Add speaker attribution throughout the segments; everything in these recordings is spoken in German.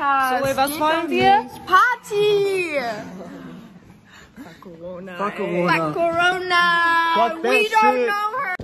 Speaker 1: Podcast.
Speaker 2: Zoe, was wollen wir?
Speaker 1: Party!
Speaker 3: Fuck Corona.
Speaker 1: Fuck Corona!
Speaker 3: Fuck that
Speaker 1: We don't
Speaker 3: shit.
Speaker 1: know her!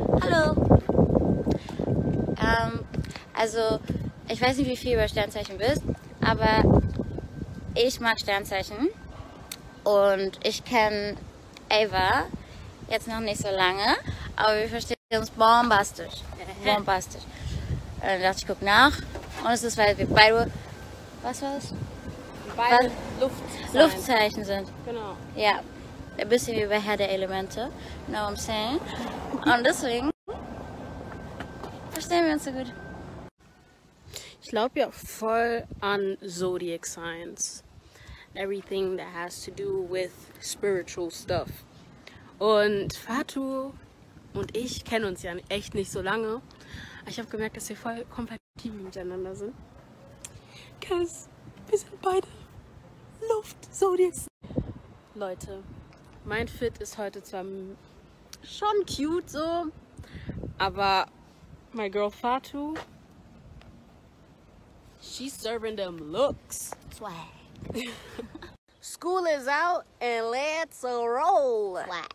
Speaker 4: Hallo. Also, ich weiß nicht, wie viel über Sternzeichen wisst, aber ich mag Sternzeichen. Und ich kenne Ava jetzt noch nicht so lange, aber wir verstehen uns bombastisch. Bombastisch. Dann dachte ich, guck nach. Und es ist, weil wir beide, was war es?
Speaker 2: Beide
Speaker 4: Luftzeichen sind.
Speaker 2: Genau.
Speaker 4: Ja, ein bisschen wie bei Herr der Elemente. You know what I'm saying? Und deswegen verstehen wir uns so gut.
Speaker 2: Ich glaube ja voll an Zodiac Signs. Everything that has to do with spiritual stuff. Und Fatu und ich kennen uns ja echt nicht so lange. Aber ich habe gemerkt, dass wir voll kompatibel miteinander sind. Cause wir sind beide Luft-Zodiacs. Leute, mein Fit ist heute zwar schon cute so, aber my girl Fatu, she's serving them looks.
Speaker 4: Swag.
Speaker 2: School is out and let's roll.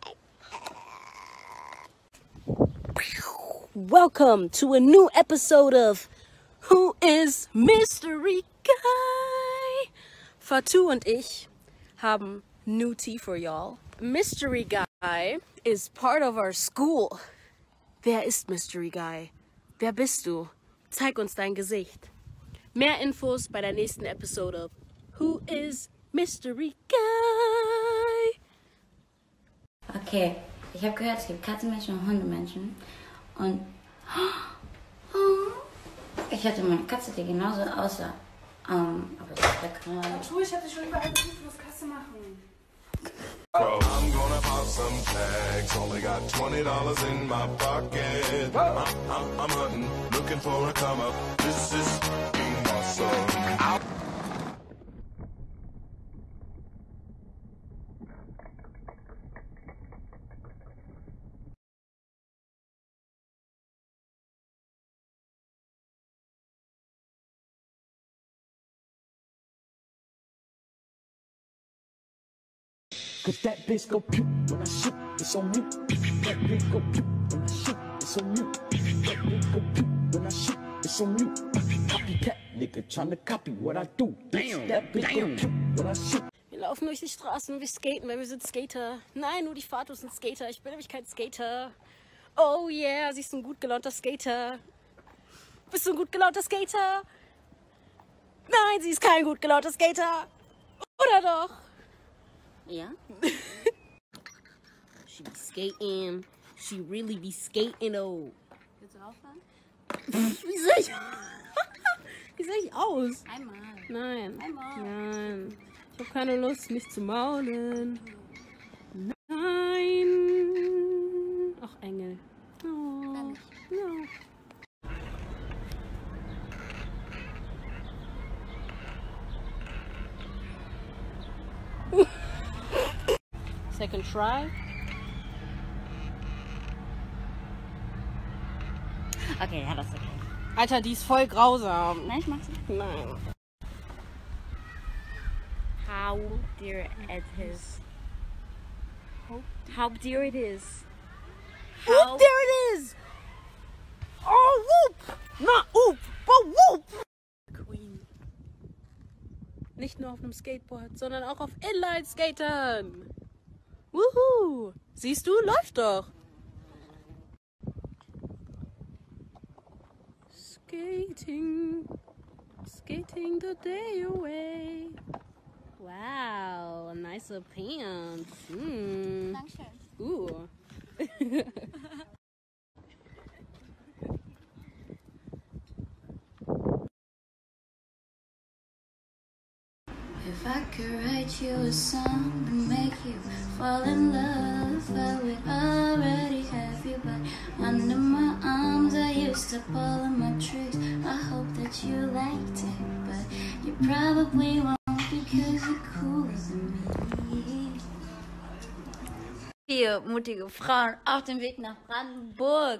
Speaker 2: Welcome to a new episode of Who is Mystery Guy? Fatu und ich haben new tea for y'all. Mystery Guy is part of our school. Wer ist Mystery Guy? Wer bist du? Zeig uns dein Gesicht. Mehr Infos bei der nächsten Episode. Who is Mystery Guy?
Speaker 4: Okay, ich habe gehört, es gibt Katzenmenschen und Hundemenschen. Und ich hatte meine Katze, die genauso aussah. Aber das ist weg gerade.
Speaker 2: Ich hab dich schon überall gerufen, was kannst du machen?
Speaker 5: I'm gonna pop some tags. Only got $20 in my pocket. I'm hunting, looking for a come up. This is being awesome.
Speaker 3: Cause that bitch go pew when I shoot, it's on mute. That bitch go pew when I shoot, it's on mute. That bitch go pew when I shoot, it's on mute. Copycat nigga tryna copy what I do. Damn, that bitch go pew when I shoot.
Speaker 2: Wir laufen durch die Straßen, wir skaten, weil wir sind Skater. Nein, nur die Fatus sind Skater. Ich bin nämlich kein Skater. Oh yeah, sie ist ein gut gelaunter Skater. Bist du ein gut gelaunter Skater? Nein, sie ist kein gut gelaunter Skater. Oder doch?
Speaker 4: Ja?
Speaker 2: She be skating. She really be skating, oh.
Speaker 4: Willst du aufhören?
Speaker 2: Wie sehe ich? Wie sehe ich aus?
Speaker 4: Einmal.
Speaker 2: Nein.
Speaker 4: Einmal.
Speaker 2: Nein. Ich habe keine Lust, mich zu maulen. Nein. Ach, Engel. Oh.
Speaker 4: Dann nicht.
Speaker 2: No. Second try.
Speaker 4: Okay, ja, das ist okay.
Speaker 2: Alter, die ist voll grausam.
Speaker 4: Nein, ich mag's nicht.
Speaker 2: Nein.
Speaker 4: How dear it is. How dear it is.
Speaker 2: Whoop, there it is! Oh, whoop! Not oop, but whoop! Queen. Nicht nur auf einem Skateboard, sondern auch auf Inline-Skatern. Wuhu! Siehst du, läuft doch. Skating. Skating the day away. Wow, nicer pants.
Speaker 4: Dankeschön.
Speaker 2: Ooh.
Speaker 4: If I could write you a song to make you fall in love, I would already have you back under my arms. I used to pull on my tricks. I hope that you liked it, but you probably won't because you're cooler than me. 4 mutige Frauen auf dem Weg nach Brandenburg.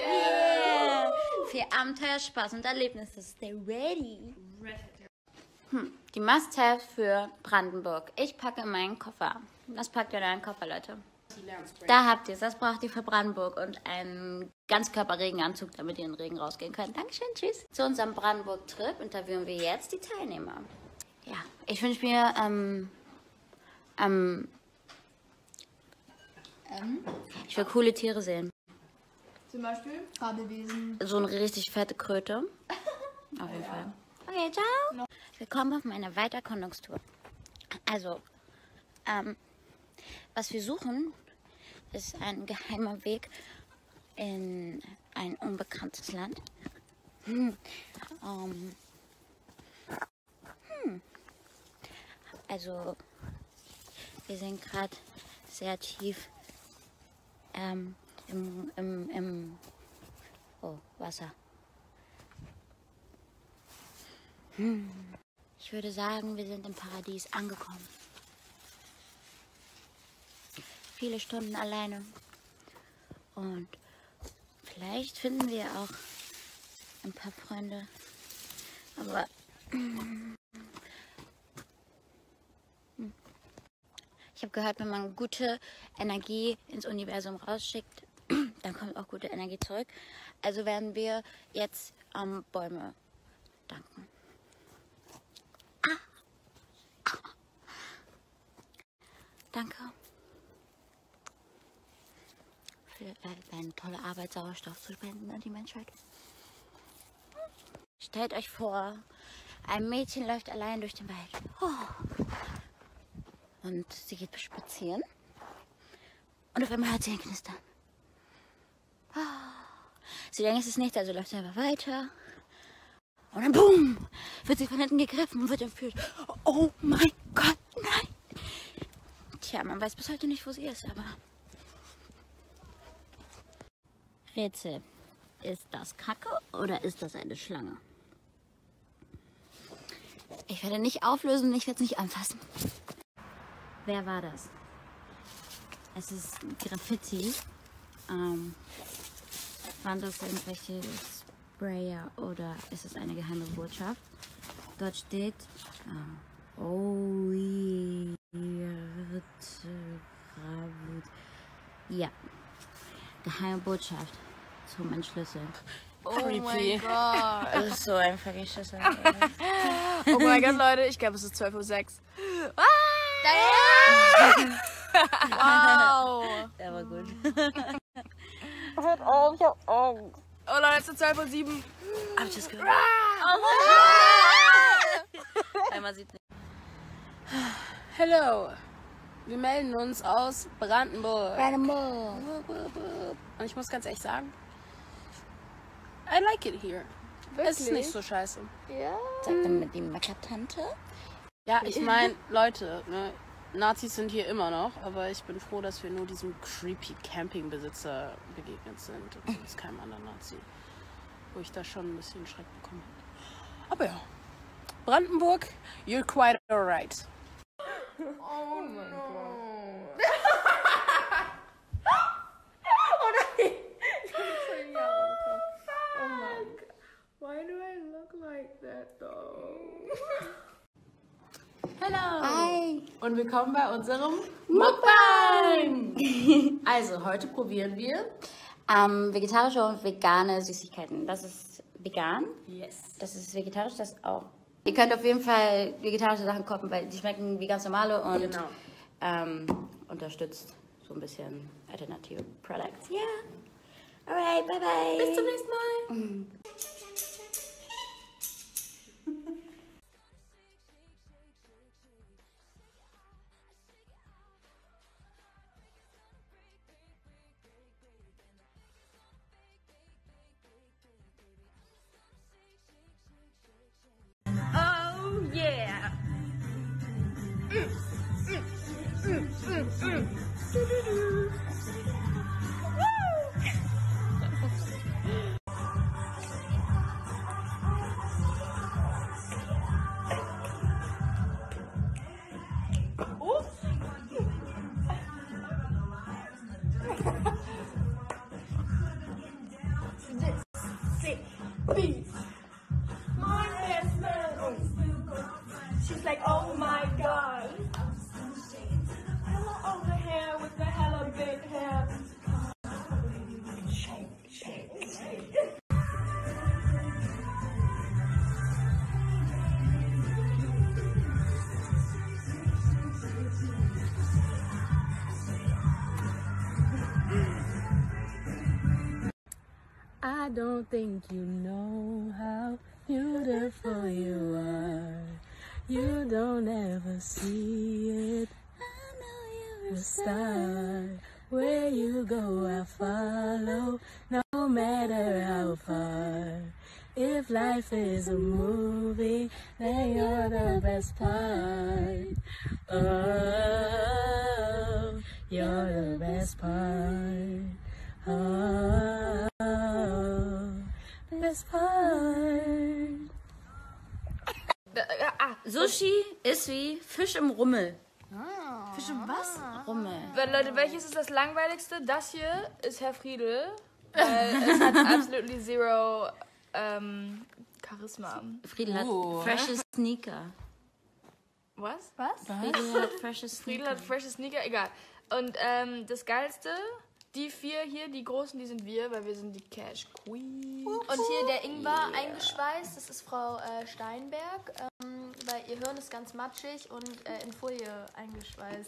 Speaker 4: Yeah! 4 Abenteuer, Spaß und Erlebnisse. Stay ready. Die Must-Haves für Brandenburg. Ich packe meinen Koffer. Was packt ihr in euren Koffer, Leute? Da habt ihr es. Das braucht ihr für Brandenburg. Und einen Ganzkörper-Regenanzug, damit ihr in den Regen rausgehen könnt. Dankeschön, tschüss. Zu unserem Brandenburg-Trip interviewen wir jetzt die Teilnehmer. Ja, ich wünsche mir, ich will coole Tiere sehen.
Speaker 1: Zum Beispiel Fabelwesen.
Speaker 4: So eine richtig fette Kröte. Auf jeden Fall. Okay, ciao. Willkommen auf meiner Weiterkundungstour. Also, was wir suchen, ist ein geheimer Weg in ein unbekanntes Land. Also, wir sind gerade sehr tief im Wasser. Ich würde sagen, wir sind im Paradies angekommen. Viele Stunden alleine. Und vielleicht finden wir auch ein paar Freunde. Aber ich habe gehört, wenn man gute Energie ins Universum rausschickt, dann kommt auch gute Energie zurück. Also werden wir jetzt Bäume danken. Danke für deine tolle Arbeit, Sauerstoff zu spenden an die Menschheit. Stellt euch vor, ein Mädchen läuft allein durch den Wald. Und sie geht spazieren. Und auf einmal hört sie ein Knistern. Sie denkt, es ist nichts, also läuft sie einfach weiter. Und dann boom, wird sie von hinten gegriffen und wird entführt. Oh mein Gott, nein! Tja, man weiß bis heute nicht, wo sie ist, aber... Rätsel. Ist das Kacke oder ist das eine Schlange? Ich werde nicht auflösen und ich werde es nicht anfassen. Wer war das? Es ist Graffiti. Waren das irgendwelche Sprayer oder ist es eine geheime Botschaft? Dort steht... Ja, geheime Botschaft zum Entschlüsseln.
Speaker 1: Creepy. Oh mein Gott.
Speaker 4: Das ist so ein fucking Schlüssel.
Speaker 1: Oh mein Gott, Leute, ich glaube, es ist 12:06 Uhr. Wow.
Speaker 4: Der war gut.
Speaker 1: Hört auf, ich hab Angst. Oh Leute, es ist 12:07 Uhr.
Speaker 4: Hab ich das gehört? Einmal sieht nicht.
Speaker 2: Hello. Wir melden uns aus Brandenburg.
Speaker 4: Brandenburg.
Speaker 2: Und ich muss ganz ehrlich sagen, I like it here. Es ist nicht so scheiße.
Speaker 1: Ja.
Speaker 4: Sagt dann mit die Mecker-Tante?
Speaker 2: Ja, ich meine, Leute, ne, Nazis sind hier immer noch, aber ich bin froh, dass wir nur diesem creepy Campingbesitzer begegnet sind und sonst keinem anderen Nazi. Wo ich da schon ein bisschen Schreck bekommen habe. Aber ja, Brandenburg, you're quite alright.
Speaker 1: Oh mein Gott. Oh mein Gott. Why do I look like that though?
Speaker 2: Hello!
Speaker 4: Hi!
Speaker 2: Und willkommen bei unserem Mukbang! Also, heute probieren wir
Speaker 4: Vegetarische und vegane Süßigkeiten. Das ist vegan.
Speaker 2: Yes.
Speaker 4: Das ist vegetarisch, das auch. Ihr könnt auf jeden Fall vegetarische Sachen kochen, weil die schmecken wie ganz normale und
Speaker 2: Genau.
Speaker 4: Unterstützt so ein bisschen alternative Products. Ja. Yeah. Alright, bye bye.
Speaker 2: Bis zum nächsten Mal.
Speaker 1: Oh yeah. Sick beats. My best man. She's like, oh my god. Hella over hair with the hella big hair.
Speaker 2: I don't think you know how beautiful you are. You don't ever see it. I know you're a star. Where you go, I follow, no matter how far. If life is a movie, then you're the best part. Oh, you're the best part. Oh, best part.
Speaker 4: Sushi ist wie Fisch im Rummel.
Speaker 6: Fisch und was?
Speaker 4: Rummel.
Speaker 6: Leute, welches ist das langweiligste? Das hier ist Herr Friedel. Weil es hat absolutely zero Charisma.
Speaker 4: Friedel hat freshe Sneaker.
Speaker 6: Was?
Speaker 4: Friedel hat freshe
Speaker 6: Friedel
Speaker 4: Sneaker.
Speaker 6: hat freshe Sneaker, egal. Und das Geilste, die 4 hier, die großen, die sind wir, weil wir sind die Cash Queen.
Speaker 7: Und hier der Ingwer eingeschweißt, das ist Frau Steinberg, weil ihr Hirn ist ganz matschig und in Folie eingeschweißt.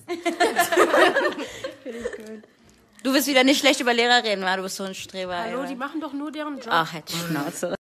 Speaker 4: Du willst wieder nicht schlecht über Lehrer reden, weil du bist so ein Streber.
Speaker 2: Hallo,
Speaker 4: ey.
Speaker 2: die machen doch nur deren Job.
Speaker 4: Ach, halt die Schnauze.